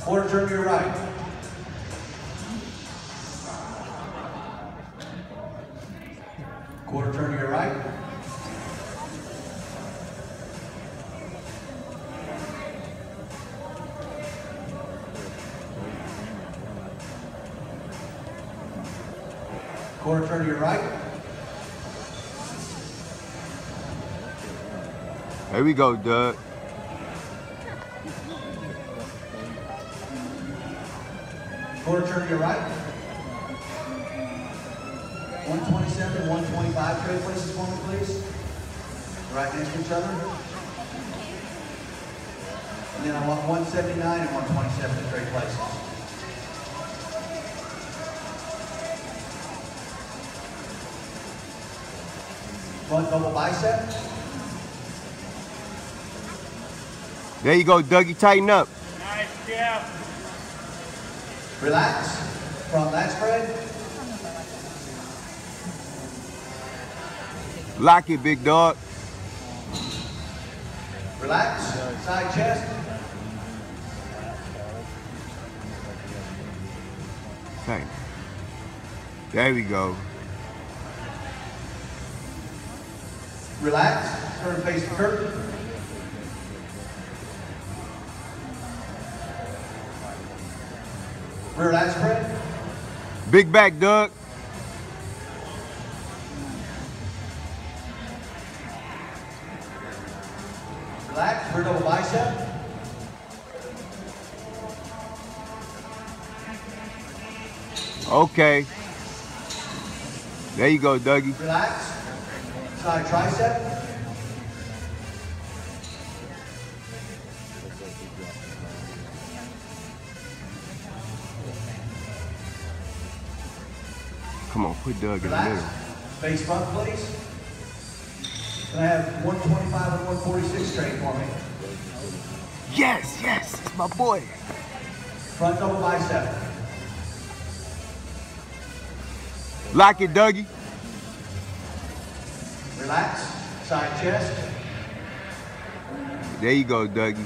Quarter turn to your right. Quarter turn to your right. Quarter turn to your right. There we go, Doug. Quarter turn to your right. 127, 125 trade places for me, please. Right next to each other. And then I want 179 and 127 to trade places. Front double bicep. There you go, Dougie. Tighten up. Nice, yeah. Relax. Front lat spread. Lock it, big dog. Relax. Side chest. Okay. There we go. Relax. Turn face to curtain. Rear lat spread. Big back, Doug. Relax. Rear double bicep. Okay. There you go, Dougie. Relax. Side tricep. Come on, put Doug in the Relax. middle. Face front, please. Can I have 125 and 146 trade for me? Yes, yes, it's my boy. Front double bicep. Lock it, Dougie. Relax. Side chest. There you go, Dougie.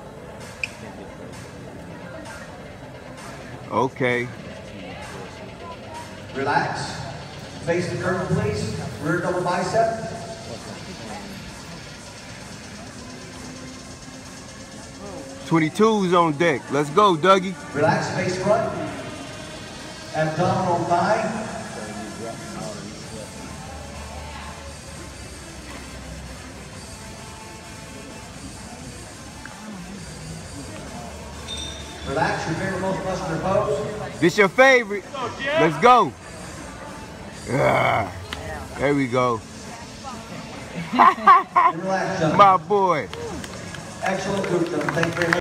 Okay. Relax. Face the curtain, please. Rear double bicep. .22's on deck. Let's go, Dougie. Relax. Face front. Abdominal thigh. Relax. Your favorite most muscular pose. This your favorite. Let's go. Yeah. There we go. And relax, gentlemen. My boy. Excellent group, gentlemen. Thank you very much.